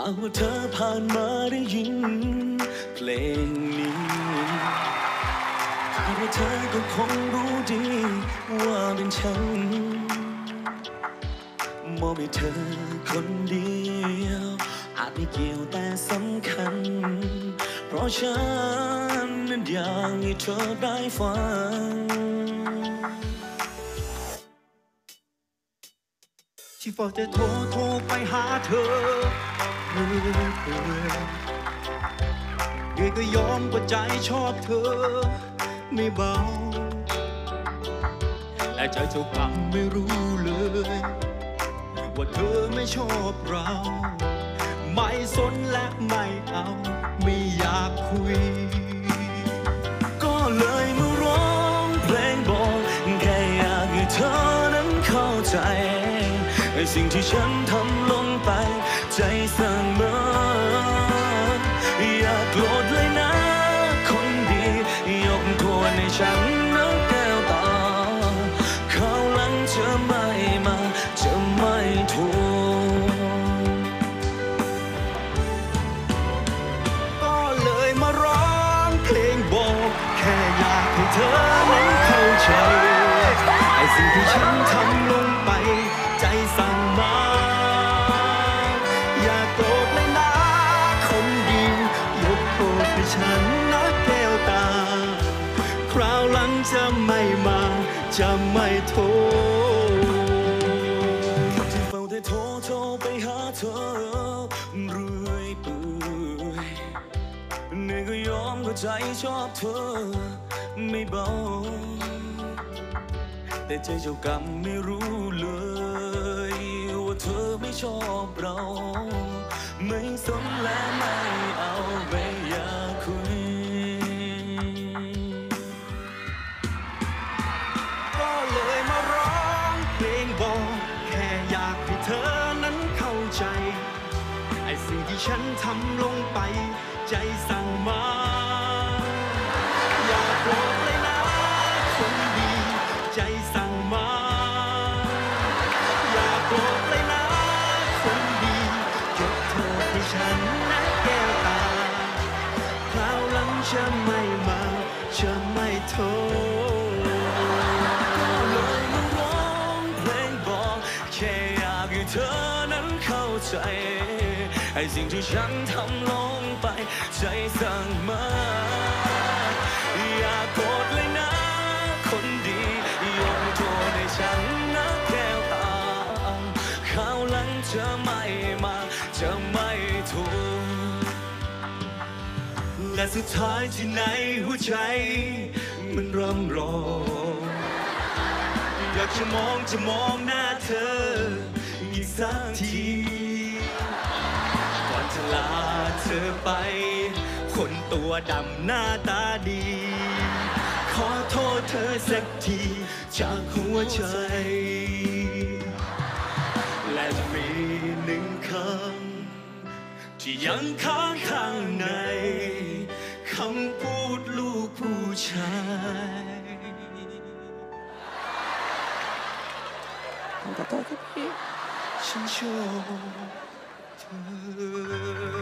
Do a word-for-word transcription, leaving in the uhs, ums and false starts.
ากว่าเธอผ่านมาได้ยินเพลงนี้คาดว่าเธอก็คงรู้ดีว่าเป็นฉันมองให้เธอคนเดียวอาจไม่เกี่ยวแต่สำคัญเพราะฉันนั้นอยากให้เธอได้ฟังที่เฝ้าแต่โทรโทรไปหาเธอเรื่อยเปื่อยเรื่อยก็ยอมว่าใจชอบเธอไม่เบาแต่ใจเจ้ากรรมไม่รู้เลยว่าเธอไม่ชอบเราไม่สนและไม่เอาไม่อยากคุยก็เลยมาร้องเพลงบอกแค่อยากให้เธอนั้นเข้าใจไอ้สิ่งที่ฉันทำลงไปใจสั่งมาอย่าโกรธเลยนะคนดียกโทษให้ฉันนะแก้วตาคราวหลังจะไม่มาจะไม่ถูกก็เลยมาร้องเพลงบอกแค่อยากให้เธอนั้นเข้าใจไอ้สิ่งที่ฉันทำลงไปใจสั่งมาอย่าโกรธเลยนะคนดียกโทษให้ฉันนะแก้วตาคราวหลังจะไม่มาจะไม่โทษที่เฝ้าแต่โทรโทรไปหาเธอเรื่อยเปื่อยเหนื่อยก็ยอมก็ใจชอบเธอไม่เบาแต่ใจเจ้ากรรมไม่รู้เลยว่าเธอไม่ชอบเราไม่สนและไม่เอาไม่อยากคุยก็เลยมาร้องเพลงบอกแค่อยากให้เธอนั้นเข้าใจไอ้สิ่งที่ฉันทำลงไปใจสั่งมาอย่าโกรธเลยนะคนดีใจสั่งมาอย่าโกรธเลยนะคนดียกโทษให้ฉันนะแก้วตาคราวหลังจะไม่มาจะไม่โทษก็เลยมาร้องเพลงบอกแค่อยากให้เธอนั้นเข้าใจไอ้สิ่งที่ฉันทำลงไปใจสั่งมาอย่าโกรธเลยนะคนดียกโทษให้ฉันนะแก้วตาคราวหลังจะไม่มาจะไม่ถูกและสุดท้ายที่ไหนหัวใจมันร่ำรออยากจะมองจะมองหน้าเธออีกสักทีก่อนจะลาเธอไปคนตัวดำหน้าตาดีขอโทษเธอสักทีจากหัวใจและจะมีหนึ่งคำที่ยังค้างข้างในคำพูดลูกผู้ชายขอโทษครับพี่ฉันชอบเธอ